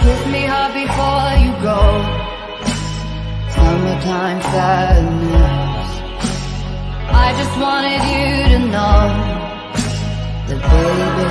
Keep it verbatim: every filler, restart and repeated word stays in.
kiss me hard before you go. Summertime sadness. I just wanted you to know that baby